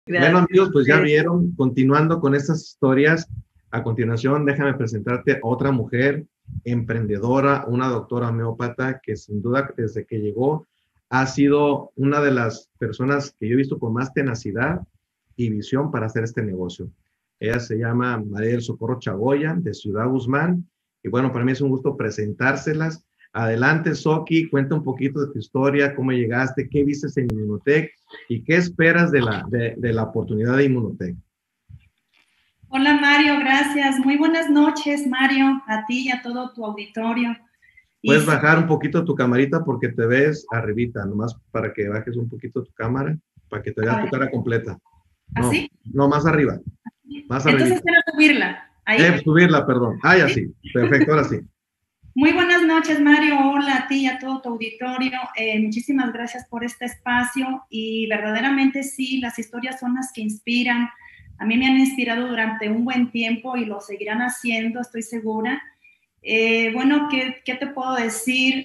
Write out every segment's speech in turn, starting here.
Bueno, Gracias. amigos, pues ya vieron, continuando con estas historias, a continuación déjame presentarte a otra mujer emprendedora, una doctora homeópata que sin duda desde que llegó ha sido una de las personas que yo he visto con más tenacidad y visión para hacer este negocio. Ella se llama María del Socorro Chagoya, de Ciudad Guzmán, y bueno, para mí es un gusto presentárselas. Adelante, Soki, cuenta un poquito de tu historia, cómo llegaste, qué viste en Inmunotech y qué esperas de la oportunidad de Inmunotech. Hola Mario, gracias. Muy buenas noches, Mario, a ti y a todo tu auditorio. Y Puedes sí, bajar un poquito tu camarita porque te ves arribita, nomás para que bajes un poquito tu cámara, para que te a veas tu ver, cara completa. No, ¿así? no, más arriba, más Entonces arribita. quiero subirla. ¿Ahí? Subirla, perdón. Ah, ya ¿Sí? sí. Perfecto, ahora sí. Muy buenas noches, Mario. Hola a ti y a todo tu auditorio. Muchísimas gracias por este espacio y verdaderamente sí, las historias son las que inspiran. A mí me han inspirado durante un buen tiempo y lo seguirán haciendo, estoy segura. Bueno, ¿qué te puedo decir?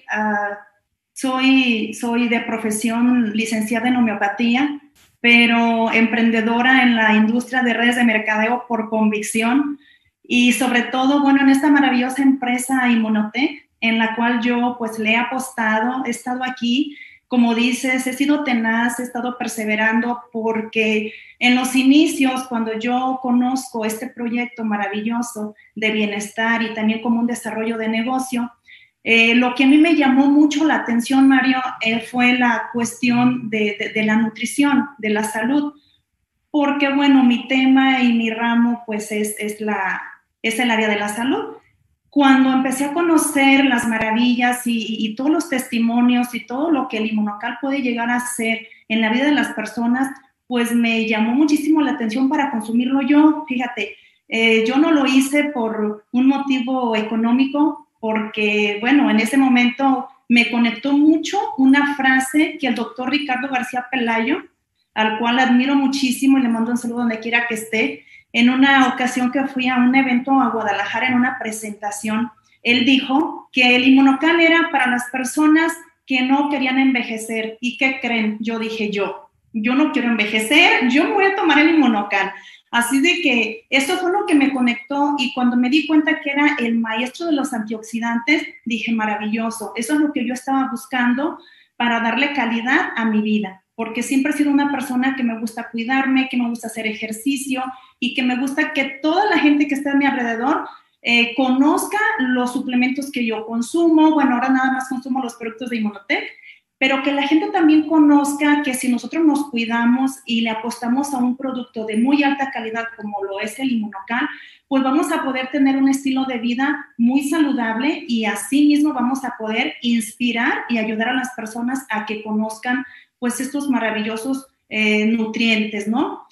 Soy de profesión licenciada en homeopatía, pero emprendedora en la industria de redes de mercadeo por convicción y sobre todo, bueno, en esta maravillosa empresa Inmunotech, en la cual yo pues le he apostado, he estado aquí, como dices, he sido tenaz, he estado perseverando porque en los inicios, cuando yo conozco este proyecto maravilloso de bienestar y también como un desarrollo de negocio, lo que a mí me llamó mucho la atención, Mario, fue la cuestión de la nutrición, de la salud, porque bueno, mi tema y mi ramo pues es el área de la salud. Cuando empecé a conocer las maravillas y todos los testimonios y todo lo que el inmunocal puede llegar a hacer en la vida de las personas, pues me llamó muchísimo la atención para consumirlo yo. Fíjate, yo no lo hice por un motivo económico, porque bueno, en ese momento me conectó mucho una frase que el doctor Ricardo García Pelayo, al cual admiro muchísimo y le mando un saludo donde quiera que esté, en una ocasión que fui a un evento a Guadalajara en una presentación, él dijo que el inmunocal era para las personas que no querían envejecer. ¿Y qué creen? Yo dije, yo no quiero envejecer, yo voy a tomar el inmunocal. Así de que eso fue lo que me conectó y cuando me di cuenta que era el maestro de los antioxidantes, dije, maravilloso, eso es lo que yo estaba buscando para darle calidad a mi vida, porque siempre he sido una persona que me gusta cuidarme, que me gusta hacer ejercicio, y que me gusta que toda la gente que está a mi alrededor conozca los suplementos que yo consumo. Bueno, ahora nada más consumo los productos de Inmunotech, pero que la gente también conozca que si nosotros nos cuidamos y le apostamos a un producto de muy alta calidad como lo es el Inmunocal, pues vamos a poder tener un estilo de vida muy saludable y así mismo vamos a poder inspirar y ayudar a las personas a que conozcan pues estos maravillosos nutrientes, ¿no?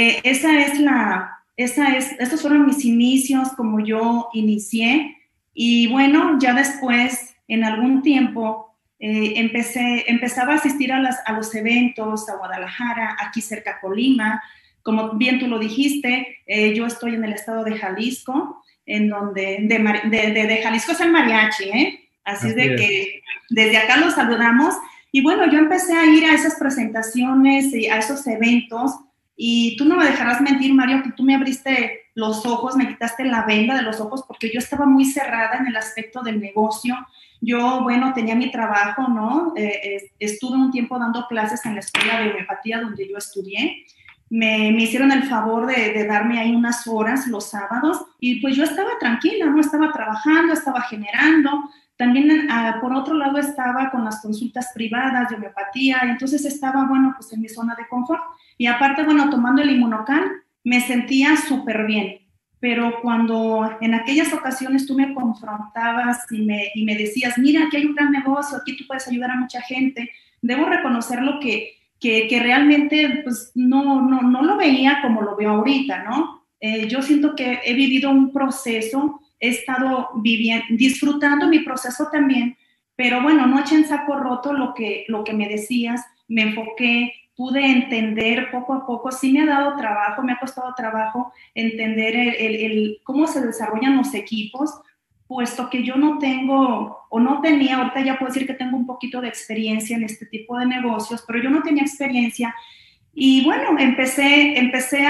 Estos fueron mis inicios, como yo inicié, y bueno, ya después, en algún tiempo, empezaba a asistir a los eventos, a Guadalajara, aquí cerca a Colima, como bien tú lo dijiste, yo estoy en el estado de Jalisco, en donde, de Jalisco es el mariachi, ¿eh? Así Así de es. que desde acá los saludamos. Y bueno, yo empecé a ir a esas presentaciones, a esos eventos, y tú no me dejarás mentir, Mario, que tú me abriste los ojos, me quitaste la venda de los ojos, porque yo estaba muy cerrada en el aspecto del negocio. Yo, bueno, tenía mi trabajo, ¿no? Estuve un tiempo dando clases en la escuela de homeopatía donde yo estudié. Me hicieron el favor de darme ahí unas horas los sábados y pues yo estaba tranquila, ¿no? Estaba trabajando, estaba generando. También, por otro lado, estaba con las consultas privadas de homeopatía y entonces estaba, bueno, pues en mi zona de confort. Y aparte, bueno, tomando el inmunocal, me sentía súper bien. Pero cuando en aquellas ocasiones tú me confrontabas y me decías, mira, aquí hay un gran negocio, aquí tú puedes ayudar a mucha gente, debo reconocer lo que realmente pues, no lo veía como lo veo ahorita, ¿no? Yo siento que he vivido un proceso, he estado viviendo, disfrutando mi proceso también, pero bueno, no eché en saco roto lo que me decías, me enfoqué, pude entender poco a poco, sí me ha dado trabajo, me ha costado trabajo entender cómo se desarrollan los equipos, puesto que yo no tengo o no tenía, ahorita ya puedo decir que tengo un poquito de experiencia en este tipo de negocios, pero yo no tenía experiencia Y bueno, empecé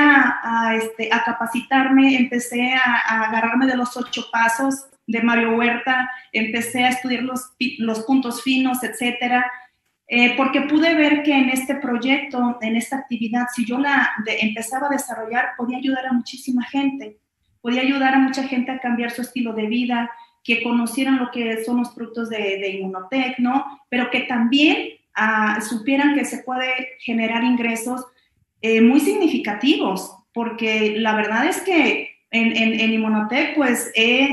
a capacitarme, empecé a agarrarme de los 8 pasos de Mario Huerta, empecé a estudiar los puntos finos, etcétera, porque pude ver que en este proyecto, en esta actividad, si yo empezaba a desarrollar, podía ayudar a muchísima gente, podía ayudar a mucha gente a cambiar su estilo de vida, que conocieran lo que son los productos de Inmunotech, ¿no? Pero que también supieran que se puede generar ingresos muy significativos, porque la verdad es que en Inmunotech, pues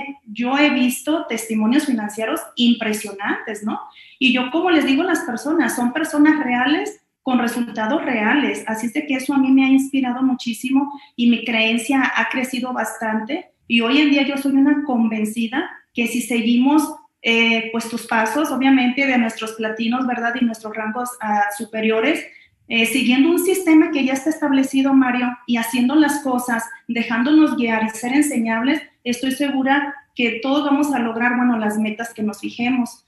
yo he visto testimonios financieros impresionantes, ¿no? Y yo, como les digo a las personas, son personas reales con resultados reales, así es de que eso a mí me ha inspirado muchísimo y mi creencia ha crecido bastante, y hoy en día yo soy una convencida que si seguimos pues tus pasos, obviamente de nuestros platinos, ¿verdad? Y nuestros rangos superiores, siguiendo un sistema que ya está establecido, Mario, y haciendo las cosas, dejándonos guiar y ser enseñables, estoy segura que todos vamos a lograr, bueno, las metas que nos fijemos.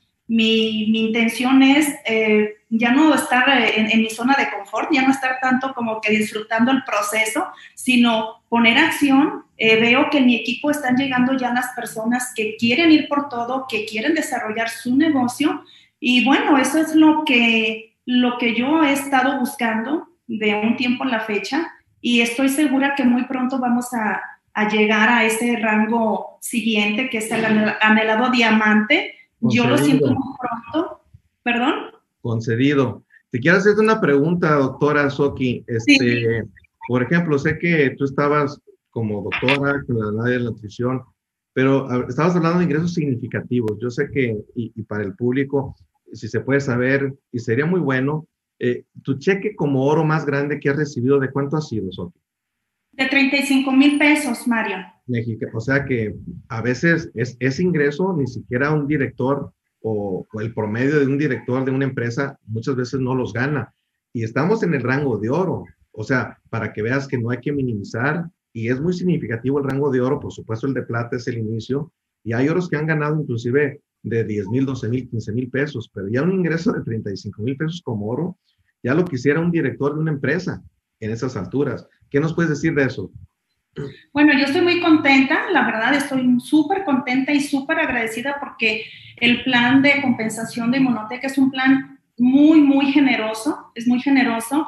Mi intención es ya no estar en mi zona de confort, ya no estar tanto como que disfrutando el proceso, sino poner acción. Veo que en mi equipo están llegando ya las personas que quieren ir por todo, que quieren desarrollar su negocio, y bueno, eso es lo que yo he estado buscando de un tiempo a la fecha, y estoy segura que muy pronto vamos a llegar a ese rango siguiente, que es el anhelado diamante. Yo lo siento muy pronto. ¿Perdón? Concedido. Te quiero hacerte una pregunta, doctora Soki. Sí. Por ejemplo, sé que tú estabas como doctora con la área de la nutrición, pero estabas hablando de ingresos significativos. Yo sé que, y para el público, si se puede saber, y sería muy bueno, tu cheque como oro más grande que has recibido, ¿de cuánto ha sido, Soki? De 35,000 pesos, Mario. México. O sea que a veces ese ingreso ni siquiera un director o el promedio de un director de una empresa muchas veces no los gana. Y estamos en el rango de oro. O sea, para que veas que no hay que minimizar, y es muy significativo el rango de oro. Por supuesto, el de plata es el inicio, y hay oros que han ganado inclusive de 10,000, 12,000, 15,000 pesos, pero ya un ingreso de 35,000 pesos como oro, ya lo quisiera un director de una empresa en esas alturas. ¿Qué nos puedes decir de eso? Bueno, yo estoy muy contenta, la verdad estoy súper contenta y súper agradecida, porque el plan de compensación de Inmunotech es un plan muy, muy generoso, es muy generoso,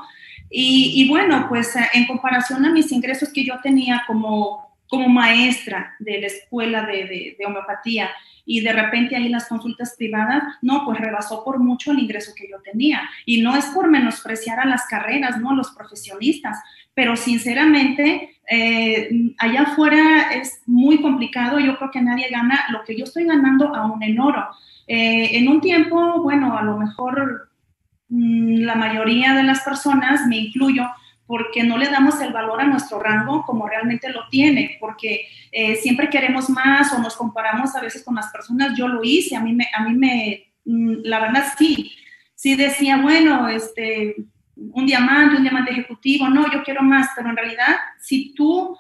y bueno, pues en comparación a mis ingresos que yo tenía como maestra de la escuela de homeopatía, y de repente ahí las consultas privadas, no, pues rebasó por mucho el ingreso que yo tenía, y no es por menospreciar a las carreras, ¿no? A los profesionistas, pero sinceramente allá afuera es muy complicado. Yo creo que nadie gana lo que yo estoy ganando aún en oro. En un tiempo, bueno, a lo mejor la mayoría de las personas, me incluyo, porque no le damos el valor a nuestro rango como realmente lo tiene, porque siempre queremos más o nos comparamos a veces con las personas. Yo lo hice, a mí me la verdad sí decía, bueno, un diamante ejecutivo, no, yo quiero más, pero en realidad, si tú,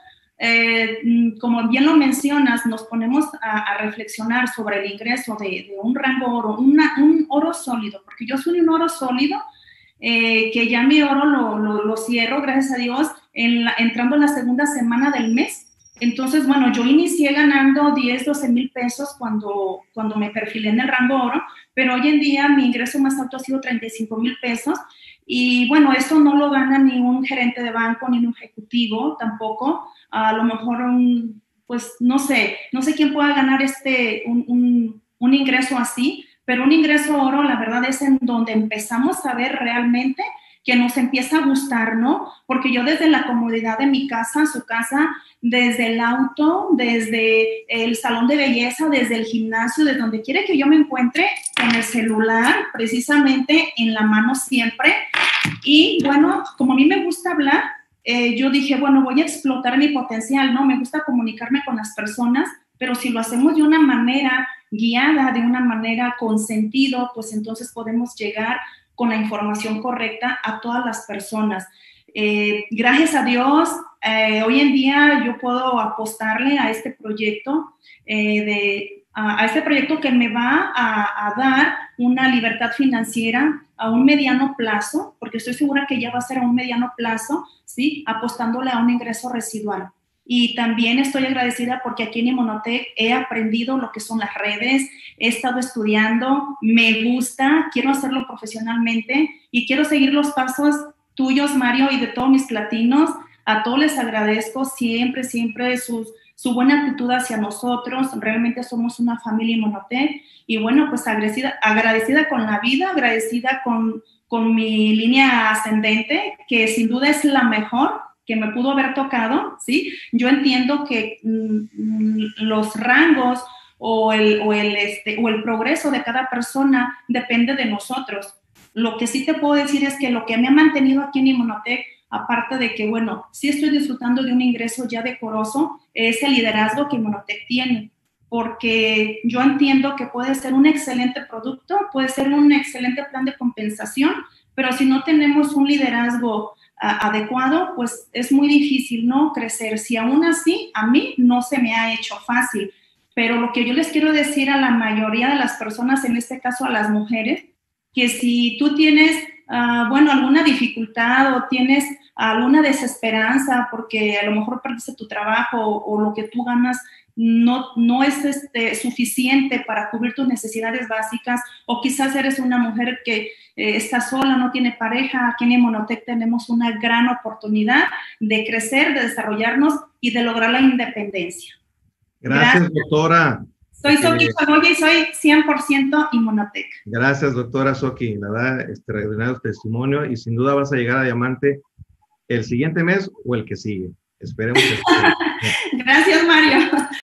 como bien lo mencionas, nos ponemos a reflexionar sobre el ingreso de un rango oro, un oro sólido, porque yo soy un oro sólido, que ya mi oro lo cierro, gracias a Dios, entrando en la segunda semana del mes. Entonces, bueno, yo inicié ganando 10, 12 mil pesos cuando me perfilé en el rango oro, pero hoy en día mi ingreso más alto ha sido 35,000 pesos. Y bueno, eso no lo gana ni un gerente de banco, ni un ejecutivo tampoco. A lo mejor, pues no sé quién pueda ganar un ingreso así, pero un ingreso oro, la verdad, es en donde empezamos a ver realmente que nos empieza a gustar, ¿no? Porque yo desde la comodidad de mi casa, su casa, desde el auto, desde el salón de belleza, desde el gimnasio, desde donde quiera que yo me encuentre, con el celular precisamente en la mano siempre. Y bueno, como a mí me gusta hablar, yo dije, bueno, voy a explotar mi potencial, ¿no? Me gusta comunicarme con las personas, pero si lo hacemos de una manera guiada, de una manera con sentido, pues entonces podemos llegar con la información correcta a todas las personas. Gracias a Dios, hoy en día yo puedo apostarle a este proyecto, a este proyecto que me va a dar una libertad financiera a un mediano plazo, porque estoy segura que ya va a ser a un mediano plazo, ¿sí? Apostándole a un ingreso residual. Y también estoy agradecida porque aquí en Inmunotech he aprendido lo que son las redes, he estado estudiando, me gusta, quiero hacerlo profesionalmente y quiero seguir los pasos tuyos, Mario, y de todos mis platinos. A todos les agradezco siempre, siempre su buena actitud hacia nosotros. Realmente somos una familia Inmunotech. Y bueno, pues agradecida con la vida, agradecida con mi línea ascendente, que sin duda es la mejor que me pudo haber tocado, ¿sí? Yo entiendo que los rangos o el progreso de cada persona depende de nosotros. Lo que sí te puedo decir es que lo que me ha mantenido aquí en Inmunotech, aparte de que, bueno, sí estoy disfrutando de un ingreso ya decoroso, es el liderazgo que Inmunotech tiene, porque yo entiendo que puede ser un excelente producto, puede ser un excelente plan de compensación, pero si no tenemos un liderazgo adecuado, pues es muy difícil, ¿no? Crecer. Si aún así, a mí no se me ha hecho fácil, pero lo que yo les quiero decir a la mayoría de las personas, en este caso a las mujeres, que si tú tienes, bueno, alguna dificultad o tienes alguna desesperanza porque a lo mejor perdiste tu trabajo o lo que tú ganas no es suficiente para cubrir tus necesidades básicas, o quizás eres una mujer que está sola, no tiene pareja. Aquí en Inmunotech tenemos una gran oportunidad de crecer, de desarrollarnos y de lograr la independencia. Gracias, doctora. Soy Soki Chagoya y soy 100% Inmunotech. Gracias, doctora Soki. La verdad, extraordinario testimonio, y sin duda vas a llegar a diamante el siguiente mes o el que sigue. Esperemos que Gracias, Mario.